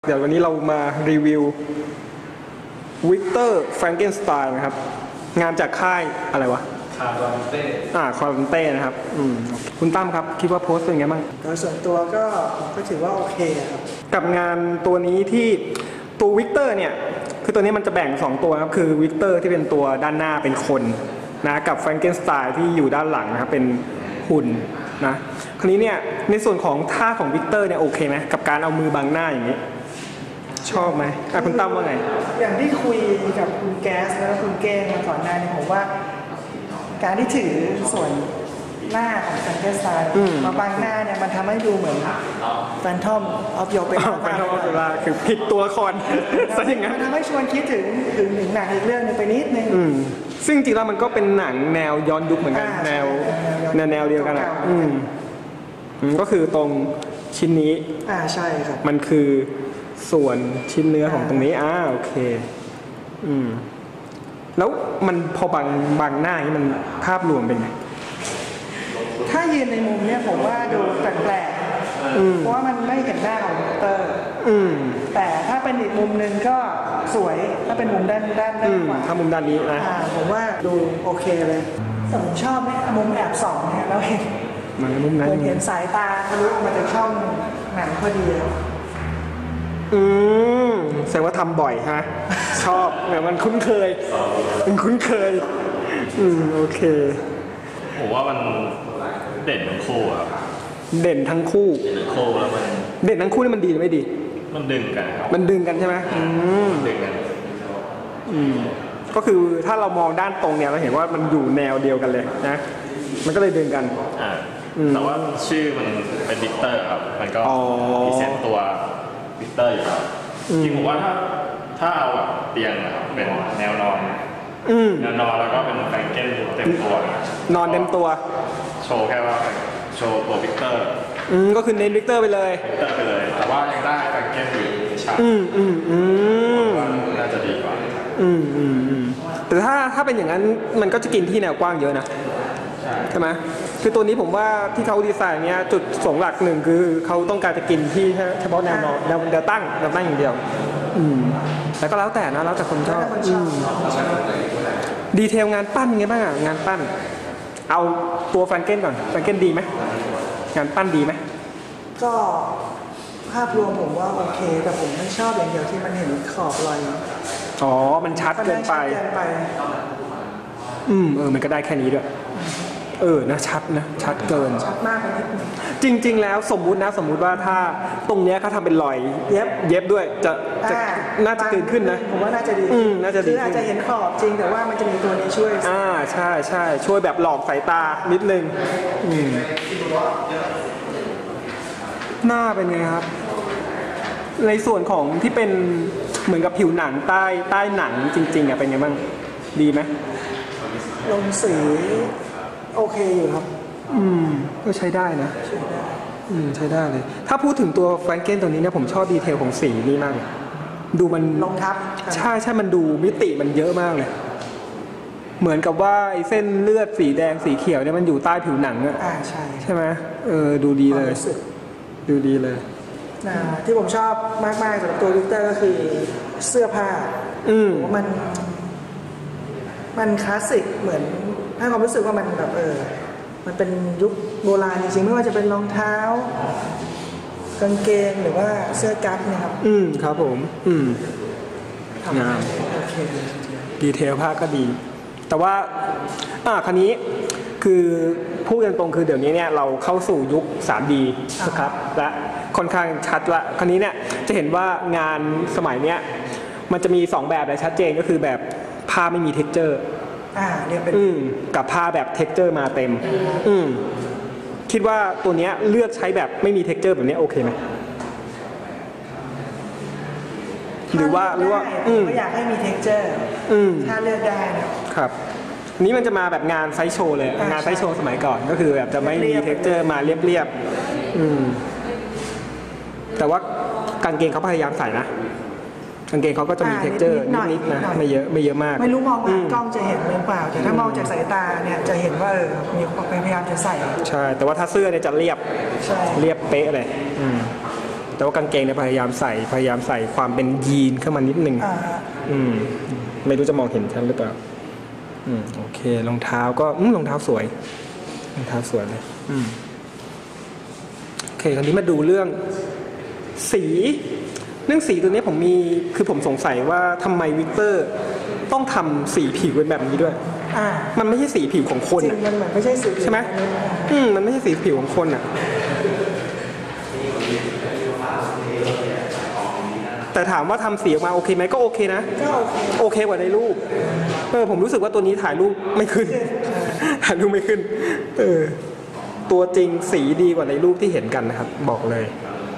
เดี๋ยววันนี้เรามารีวิววิกเตอร์แฟรงเกนสไตน์นะครับงานจากค่ายอะไรวะคาร์ลอนเต้คาร์ลอนเต้นะครับคุณตั้มครับคิดว่าโพสต์เป็นไงบ้างโดยส่วนตัวก็ถือว่าโอเคครับกับงานตัวนี้ที่ตัววิกเตอร์เนี่ยคือตัวนี้มันจะแบ่ง2ตัวครับคือวิกเตอร์ที่เป็นตัวด้านหน้าเป็นคนนะกับแฟรงเกนสไตน์ที่อยู่ด้านหลังนะครับเป็นหุ่นนะคราวนี้เนี่ยในส่วนของท่าของวิกเตอร์เนี่ยโอเคไหมกับการเอามือบังหน้าอย่างนี้ชอบไหมคุณตั้มว่าไงอย่างที่คุยกับคุณแก๊สแล้วก็คุณเก้งมาก่อนหน้านี้ผมว่าการที่ถือส่วนหน้าของแฟรงเกนสไตน์มาบังหน้าเนี่ยมันทำให้ดูเหมือนแฟนทอมออฟโยเปร่าแฟนทอมออฟโยเปร่าคือผิดตัวละครซะอย่างนั้นมันทำให้ชวนคิดถึงหนังอีกเรื่องนึงไปนิดนึงซึ่งจริงๆแล้วมันก็เป็นหนังแนวย้อนยุคเหมือนกันแนวเดียวกันอ่ะก็คือตรงชิ้นนี้ใช่ครับมันคือส่วนชิ้นเนื้อของตรงนี้โอเคแล้วมันพอบังหน้านี่มันภาพรวมเป็นไงถ้ายืนในมุมเนี้ยผมว่าดูแปลกๆเพราะว่ามันไม่เห็นหน้าของวิกเตอร์แต่ถ้าเป็นอีกมุมหนึ่งก็สวยถ้าเป็นมุมด้านขวาถ้ามุมด้านนี้นะผมว่าดูโอเคเลยแต่ผมชอบเนี่ยมุมแอบส่องเนี่ยเราเห็นมุมนั้นเห็นสายตาทะลุมาจากช่องหนังพอดีแสดงว่าทำบ่อยฮะชอบเนี่ยมันคุ้นเคยโอเคผมว่ามันเด่นทั้งคู่ครับเด่นทั้งคู่แล้วมันเด่นทั้งคู่นี่มันดีหรือไม่ดีมันดึงกันครับมันดึงกันใช่ไหมดึงกันก็คือถ้าเรามองด้านตรงเนี่ยเราเห็นว่ามันอยู่แนวเดียวกันเลยนะมันก็เลยดึงกันแต่ว่าชื่อมันเป็นวิกเตอร์ครับมันก็พรีเซนต์ตัววิกเตอร์อยู่ครับที่ผมว่าถ้าเอาแบบเตียงเป็นแนวนอนแล้วก็เป็นแฟรงเกนเต็มตัวนอนเต็มตัวโชว์แค่ว่าโชว์ตัววิกเตอร์ก็คือเน้นวิกเตอร์ไปเลยแต่ว่ายังได้แฟรงเกนอยู่ชัดน่าจะดีกว่าแต่ถ้าเป็นอย่างนั้นมันก็จะกินที่แนวกว้างเยอะนะใช่ไหมคือตัวนี้ผมว่าที่เขาดีไซน์เนี้ยจุดสงหลักหนึ่งคือเขาต้องการจะกินที่เฉพาะแนวนอนแนวตั้งอย่างเดียวแต่ก็แล้วแต่นะแล้วแต่คนชอบดีเทลงานปั้นไงบ้างงานปั้นเอาตัวแฟรงเกนก่อนแฟรงเกนดีไหมงานปั้นดีไหมก็ภาพรวมผมว่าโอเคแต่ผมไม่ชอบอย่างเดียวที่มันเห็นขอบรอยมันชัดเกินไปมันก็ได้แค่นี้ด้วยนะชัดเกินชัดมากเลยจริงๆแล้วสมมุติว่าถ้าตรงเนี้ยเขาทำเป็นรอยเย็บด้วยจะน่าจะเกินขึ้นนะผมว่าน่าจะดีคืออาจจะเห็นขอบจริงแต่ว่ามันจะมีตัวนี้ช่วยใช่ช่วยแบบหลอกสายตานิดนึงหน้าเป็นไงครับในส่วนของที่เป็นเหมือนกับผิวหนังใต้หนังจริงๆเป็นไงบ้างดีไหมลงสีโอเคอยู่ครับก็ใช้ได้นะใช้ได้เลยถ้าพูดถึงตัวแฟรงเกนตัวนี้เนี่ยผมชอบดีเทลของสีนี่มากดูมันลงทับใช่มันดูมิติมันเยอะมากเลยเหมือนกับว่าไอ้เส้นเลือดสีแดงสีเขียวเนี่ยมันอยู่ใต้ผิวหนังอะใช่ไหมดูดีเลยดูดีเลยที่ผมชอบมากๆสำหรับตัววิกเตอร์ก็คือเสื้อผ้ามันคลาสสิกเหมือนให้ความรู้สึกว่ามันแบบมันเป็นยุคโบราณจริงๆไม่ว่าจะเป็นรองเท้ากางเกงหรือว่าเสื้อกั๊กเนี่ยครับครับผมงามโอเคดีเทลผ้าก็ดีแต่ว่าคราวนี้คือพูดกันตรงคือเดี๋ยวนี้เนี่ยเราเข้าสู่ยุค 3D นะครับและค่อนข้างชัดละคราวนี้เนี่ยจะเห็นว่างานสมัยเนี้ยมันจะมี2แบบเลยชัดเจนก็คือแบบผ้าไม่มีเท็กเจอร์เนี่ยเป็นกับผ้าแบบเท็กเจอร์มาเต็มคิดว่าตัวเนี้ยเลือกใช้แบบไม่มีเท็กเจอร์แบบนี้โอเคไหมหรือว่าไม่อยากให้มีเท็กเจอร์ถ้าเลือกได้นะครับนี้มันจะมาแบบงานไซส์โชว์เลยงานไซส์โชว์สมัยก่อนก็คือแบบจะไม่มีเท็กเจอร์มาเรียบแต่ว่ากางเกงเขาพยายามใส่นะกางเกงเขาก็จะมีเท็กเจอร์นิดๆนะไม่เยอะมากไม่รู้มองผ่านกล้องจะเห็นหรือเปล่าแต่ถ้ามองจากสายตาเนี่ยจะเห็นว่ามีพยายามจะใส่ใช่แต่ว่าถ้าเสื้อเนี่ยจะเรียบเป๊ะเลยแต่ว่ากางเกงเนี่ยพยายามใส่ความเป็นยีนเข้ามานิดนึง ไม่รู้จะมองเห็นชัดหรือเปล่าโอเครองเท้าก็รองเท้าสวยเลยโอเคคราวนี้มาดูเรื่องสีตัวนี้ผมสงสัยว่าทำไมวิกเตอร์ต้องทำสีผิวเป็นแบบนี้ด้วยมันไม่ใช่สีผิวของคนจริงมันเหมือนไม่ใช่สีผิวใช่ไหมมันไม่ใช่สีผิวของคนแต่ถามว่าทำสีออกมาโอเคไหมก็โอเคนะก็โอเคกว่าในรูปผมรู้สึกว่าตัวนี้ถ่ายรูปไม่ขึ้นตัวจริงสีดีกว่าในรูปที่เห็นกันนะครับบอกเลย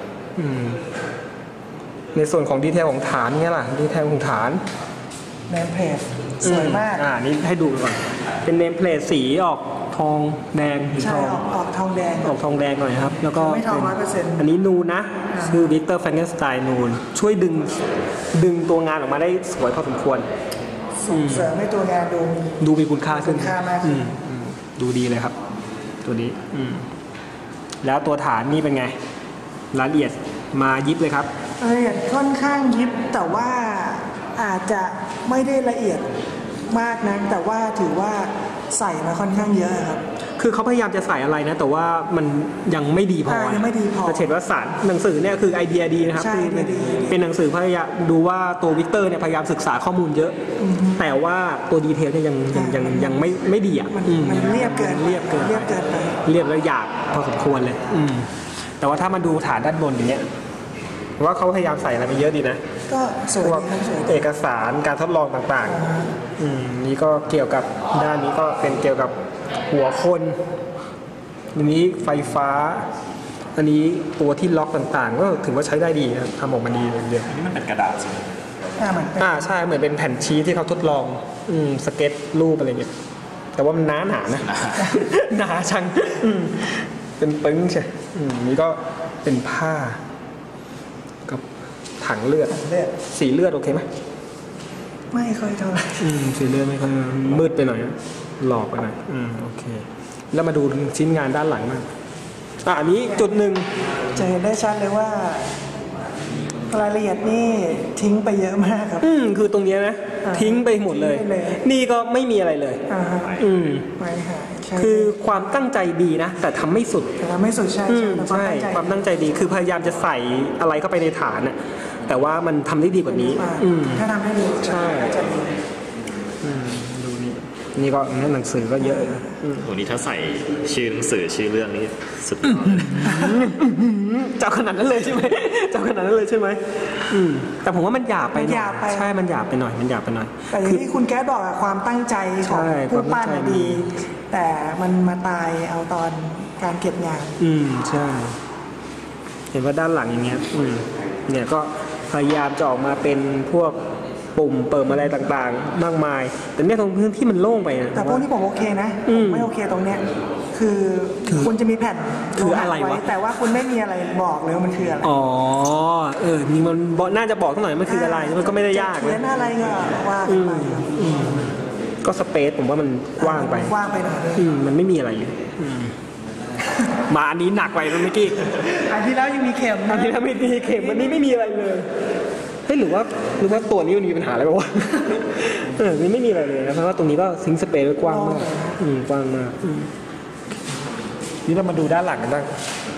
ในส่วนของดีเทลของฐานเนี่ยล่ะดีเทลของฐานเนมเพลทสวยมากนี่ให้ดูก่อนเป็นเนมเพลทสีออกทองแดงใช่ออกทองแดงหน่อยครับแล้วก็ไม่ทอง 100% อันนี้นูนนะคือวิกเตอร์แฟรงเกนสไตน์นูนช่วยดึงตัวงานออกมาได้สวยพอสมควรเสริมให้ตัวงานดูมีคุณค่าขึ้นมากดูดีเลยครับตัวนี้แล้วตัวฐานนี่เป็นไงรายละเอียดมายิบเลยครับละเอียดค่อนข้างยิบแต่ว่าอาจจะไม่ได้ละเอียดมากนะแต่ว่าถือว่าใส่มาค่อนข้างเยอะครับคือเขาพยายามจะใส่อะไรนะแต่ว่ามันยังไม่ดีพอยังไม่ดีพอจะเห็นว่าสารหนังสือเนี่ยคือไอเดียดีนะครับคือเป็นหนังสือพยายามดูว่าตัววิกเตอร์เนี่ยพยายามศึกษาข้อมูลเยอะแต่ว่าตัวดีเทลเนี่ยยังไม่ดีมันเรียบเกินไปเรียบแล้วหยาบพอสมควรเลยแต่ว่าถ้ามาดูฐานด้านบนอย่างเงี้ยว่าเขาพยายามใส่อะไรไปเยอะดีนะก็สวยเอกสารการทดลองต่างๆนี่ก็เกี่ยวกับด้านนี้ก็เป็นเกี่ยวกับหัวคนอันนี้ไฟฟ้าอันนี้ตัวที่ล็อกต่างๆก็ถือว่าใช้ได้ดีนะทำออกมาดีเลยอันนี้มันเป็นกระดาษใช่ไหมใช่เหมือนเป็นแผ่นชีทที่เขาทดลองสเก็ตรูปอะไรเงี้ยแต่ว่ามันหนานะหนาชังเป็นปึ้งใช่นี่ก็เป็นผ้ากับถังเลือดสีเลือดโอเคไหมไม่ค่อยเท่าไหร่สีเลือดไม่ค่อยมืดไปหน่อยหลอกไปหน่อยโอเคแล้วมาดูชิ้นงานด้านหลังบ้างอันนี้จุดหนึ่งจะเห็นได้ชัดเลยว่ารายละเอียดนี่ทิ้งไปเยอะมากครับคือตรงนี้นะทิ้งไปหมดเลยนี่ก็ไม่มีอะไรเลยไม่หายคือความตั้งใจดีนะแต่ทำไม่สุดใช่ความตั้งใจดีคือพยายามจะใส่อะไรเข้าไปในฐานน่ะแต่ว่ามันทำได้ดีกว่านี้ถ้าทำได้ดีใช่ดูนี่ก็หนังสือก็เยอะตัวนี้ถ้าใส่ชื่อหนังสือชื่อเรื่องนี้สุดยอดเจ้าขนาดนั้นเลยใช่ไหมแต่ผมว่ามันหยาบไปใช่มันหยาบไปหน่อยแต่อย่างที่คุณแก๊สบอกอะความตั้งใจของผู้ปั้นดีแต่มันมาตายเอาตอนการเก็บงานใช่เห็นว่าด้านหลังอย่างเงี้ยเนี่ยก็พยายามจะออกมาเป็นพวกปุ่มเปิดอะไรต่างๆมากมายแต่เนี่ยตรงพื้นที่มันโล่งไปแต่พวกนี้ผมโอเคนะไม่โอเคตรงเนี้ยคือคุณจะมีแผ่นคืออะไรวะแต่ว่าคุณไม่มีอะไรบอกเลยว่ามันคืออะไรนี่มันน่าจะบอกสักหน่อยมันคืออะไรมันก็ไม่ได้ยากเขียนอะไรก็ว่าไปก็สเปซผมว่ามันกว้างไปหน่อยมันไม่มีอะไรมาอันนี้หนักไปเมื่อกี้อันที่แล้วยังมีเข็มอันที่แล้วไม่มีเข็มวันนี้ไม่มีอะไรเลยหรือว่าตัวนี้มันมีปัญหาอะไรบ้างวะนี่ไม่มีอะไรเลยนะเพราะว่าตรงนี้ก็ซิงค์สเปซกว้างมากกว้างมากนี่เรามาดูด้านหลังกันบ้าง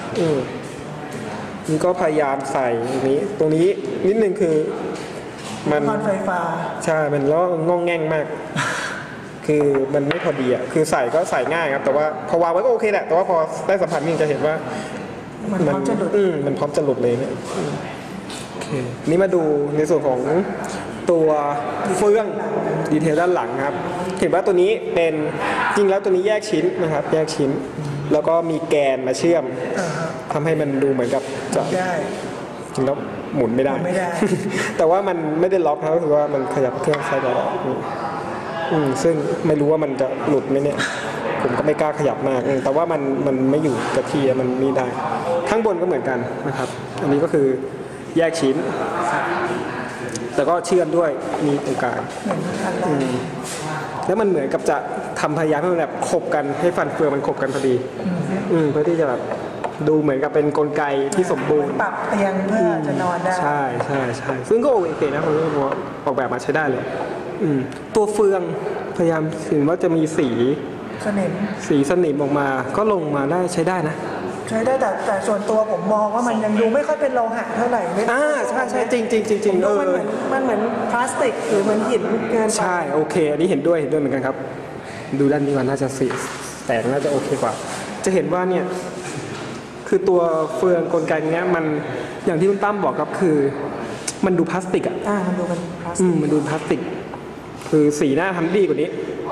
นี่ก็พยายามใส่ตรงนี้นิดนึงคือมันไฟฟ้าใช่มันแล้วงองแง่งมากคือมันไม่พอดีอ่ะคือใส่ก็ใส่ง่ายครับแต่ว่าพอวางไว้ก็โอเคแหละแต่ว่าพอได้สัมผัสนี่จะเห็นว่ามันพร้อมจะหลุดมันพร้อมจะหลุดเลยเนี่ยนี่มาดูในส่วนของตัวเฟืองดีเทลด้านหลังครับเห็นว่าตัวนี้เป็นจริงแล้วตัวนี้แยกชิ้นนะครับแยกชิ้นแล้วก็มีแกนมาเชื่อมทำให้มันดูเหมือนกับจะจริงแล้วหมุนไม่ได้แต่ว่ามันไม่ได้ล็อกนะก็คือว่ามันขยับเครื่องซ้ายได้ซึ่งไม่รู้ว่ามันจะหลุดไหมเนี่ยผมก็ไม่กล้าขยับมากแต่ว่ามันไม่อยู่กับที่มันมีได้ข้างบนก็เหมือนกันนะครับอันนี้ก็คือแยกชิ้นแต่ก็เชื่อมด้วยมีตรงกลางแล้วมันเหมือนกับจะทำพยายามให้มันแบบขบกันให้ฟันเฟืองมันขบกันพอดีเพื่อที่จะแบบดูเหมือนกับเป็นกลไกที่สมบูรณ์ปรับเตียงเพื่อจะนอนได้ใช่ใช่ใช่ซึ่งก็โอเคนะผมว่าออกแบบมาใช้ได้เลยตัวเฟืองพยายามเห็นว่าจะมีสีสนิมสนิมออกมาก็ลงมาได้ใช้ได้นะใช้ได้แต่ส่วนตัวผมมองว่ามันยังดูไม่ค่อยเป็นโลหะเท่าไหร่ไม่ใช่ใช่จริงจริงจริงมันเหมือนพลาสติกหรือเหมือนหินเกินไปใช่โอเคอันนี้เห็นด้วยเหมือนกันครับ ดูด้านนี้ก่อนน่าจะสีแสงน่าจะโอเคกว่า จะเห็นว่าเนี่ยคือตัวเฟืองกลไกเนี้ยมันอย่างที่คุณตั้มบอกครับคือมันดูพลาสติกอ่ะมันดูเป็นพลาสติกมันดูพลาสติก คือสีหน้าทำดีกว่านี้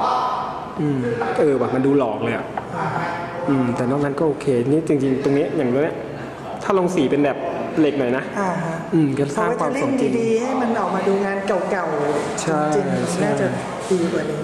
ว่ะมันดูหลอกเลยอ่ะแต่นอกนั้นก็โอเคนี่จริงๆตรงนี้อย่างนี้ถ้าลงสีเป็นแบบเหล็กหน่อยนะก็สร้างความสมจริงดีๆให้มันออกมาดูงานเก่าๆจริงๆน่าจะดีกว่านี้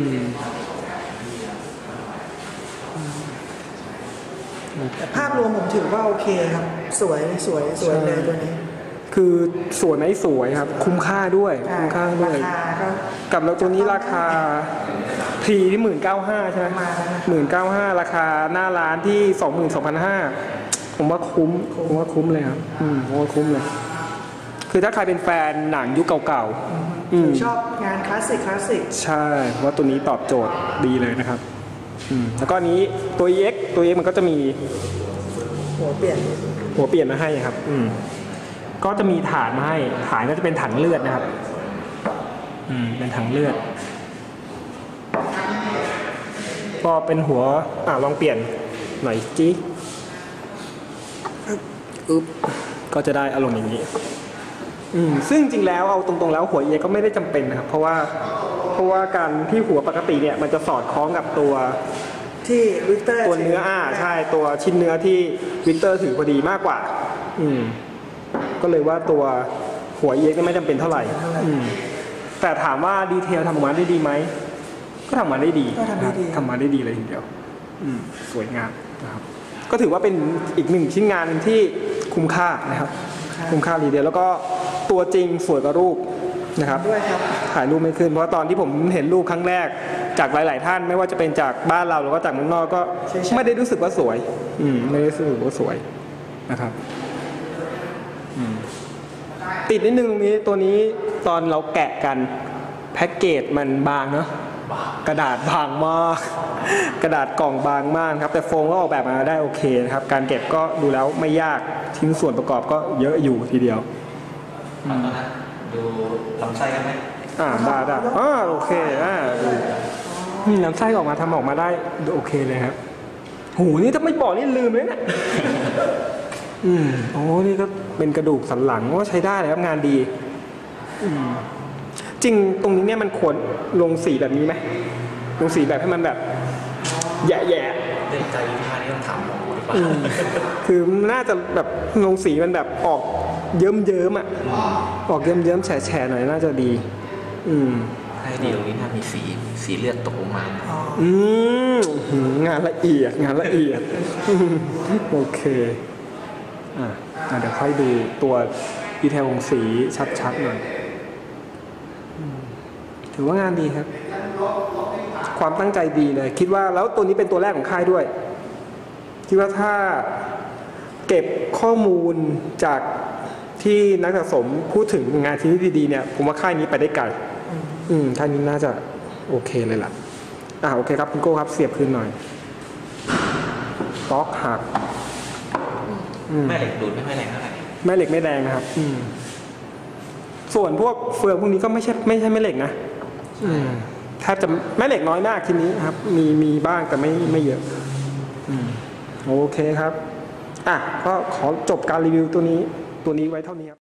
แต่ภาพรวมผมถือว่าโอเคครับสวยเลยตัวนี้คือสวยไหมสวยครับคุ้มค่าด้วยกับแล้วตัวนี้ราคาทีที่19,500ใช่ไหม19,500ราคาหน้าร้านที่ 22,500ผมว่าคุ้มเลยครับผมว่าคุ้มเลยคือถ้าใครเป็นแฟนหนังยุคเก่าชอบงานคลาสสิกใช่ว่าตัวนี้ตอบโจทย์ดีเลยนะครับแล้วก็นี้ตัว EX มันก็จะมีหัวเปลี่ยนมาให้ครับก็จะมีฐานมาให้ฐานก็จะเป็นถังเลือดนะครับเป็นถังเลือดก็เป็นหัวลองเปลี่ยนหน่อยจีก็จะได้อารมณ์อย่างนี้ซึ่งจริงแล้วเอาตรงๆแล้วหัว EX ก็ไม่ได้จำเป็นนะครับเพราะว่าการที่หัวปกติเนี่ยมันจะสอดคล้องกับตัวที่วิกเตอร์ตัวเนื้อใช่ตัวชิ้นเนื้อที่วิกเตอร์ถือพอดีมากกว่าก็เลยว่าตัวหัว EX ไม่จำเป็นเท่าไหร่แต่ถามว่าดีเทลทำออกมาได้ดีไหมก็ทำมาได้ดีทำมาได้ดีเลยทีเดียวสวยงามนะครับก็ถือว่าเป็นอีกหนึ่งชิ้นงานที่คุ้มค่านะครับคุ้มค่าดีเดียวแล้วก็ตัวจริงสวยกว่ารูปนะครับถ่ายรูปไม่ขึ้นเพราะตอนที่ผมเห็นรูปครั้งแรกจากหลายๆท่านไม่ว่าจะเป็นจากบ้านเราหรือว่าจากเมืองนอกก็ไม่ได้รู้สึกว่าสวยไม่ได้รู้สึกว่าสวยนะครับติดนิดนึงตรงนี้ตัวนี้ตอนเราแกะกันแพ็กเกจมันบางเนาะกระดาษบางมากกระดาษกล่องบางมากครับแต่โฟมก็ออกแบบมาได้โอเคนะครับการเก็บก็ดูแล้วไม่ยากชิ้นส่วนประกอบก็เยอะอยู่ทีเดียวดูลำไส้กันไหมได้โอเคมีลำไส้ออกมาทำออกมาได้โอเคเลยครับหูนี่ถ้าไม่บอกนี่ลืมเลยเนี่ยนี่ก็เป็นกระดูกสันหลังก็ใช้ได้เลยครับงานดีจริงตรงนี้เนี่ยมันควรลงสีแบบนี้ไหมลงสีแบบให้มันแบบแย่ๆในใจวิชานี้ต้องถามหมอหรือเปล่าคือน่าจะแบบลงสีมันแบบออกเยิ้มออกเยิ้มแฉะหน่อยน่าจะดีให้ดีตรงนี้น่ามีสีเลือดตกลงมางานละเอียดโอเคเดี๋ยวค่อยดูตัวดีเทลของสีชัดๆหน่อยถือว่างานดีครับความตั้งใจดีเลยคิดว่าแล้วตัวนี้เป็นตัวแรกของค่ายด้วยคิดว่าถ้าเก็บข้อมูลจากที่นักสะสมพูดถึงงานชิ้นดีๆเนี่ยผมว่าค่ายนี้ไปได้ไกลค่ายนี้น่าจะโอเคเลยล่ะโอเคครับคุณโก้ครับเสียบคืนหน่อยต๊อกหักแม่เหล็กดูดไม่ค่อยแรงเท่าไหร่แม่เหล็กไม่แรงนะครับส่วนพวกเฟืองพวกนี้ก็ไม่ใช่แม่เหล็กนะแทบจะแม่เหล็กน้อยมากทีนี้ครับมีบ้างแต่ไม่เยอะโอเคครับก็ขอจบการรีวิวตัวนี้ไว้เท่านี้ครับ